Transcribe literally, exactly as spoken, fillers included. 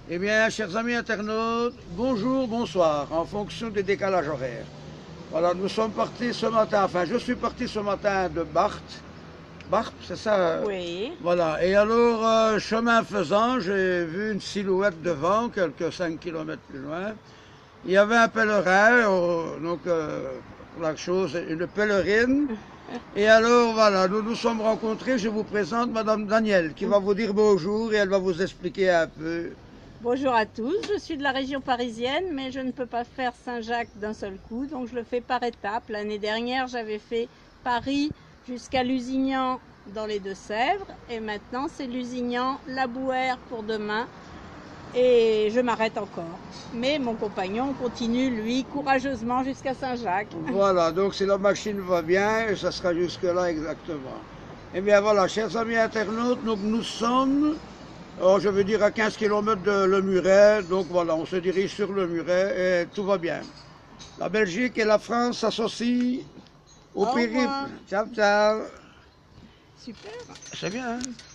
Eh bien, chers amis internautes, bonjour, bonsoir, en fonction des décalages horaires. Voilà, nous sommes partis ce matin, enfin, je suis parti ce matin de Barthes. Barthes, c'est ça? euh, Oui. Voilà, et alors, euh, chemin faisant, j'ai vu une silhouette devant, quelques cinq kilomètres plus loin. Il y avait un pèlerin, euh, donc, euh, pour la chose, une pèlerine. Et alors, voilà, nous nous sommes rencontrés. Je vous présente Madame Danielle, qui va vous dire bonjour et elle va vous expliquer un peu. Bonjour à tous, je suis de la région parisienne, mais je ne peux pas faire Saint-Jacques d'un seul coup, donc je le fais par étapes. L'année dernière, j'avais fait Paris jusqu'à Lusignan dans les Deux-Sèvres, et maintenant c'est Lusignan-Labouheyre pour demain, et je m'arrête encore. Mais mon compagnon continue, lui, courageusement jusqu'à Saint-Jacques. Voilà, donc si la machine va bien, et ça sera jusque-là exactement. Eh bien voilà, chers amis internautes, donc nous sommes, oh, je veux dire à quinze kilomètres de Le Muret, donc voilà, on se dirige sur Le Muret et tout va bien. La Belgique et la France s'associent au Au périple. revoir. Ciao, ciao. Super. C'est bien, hein?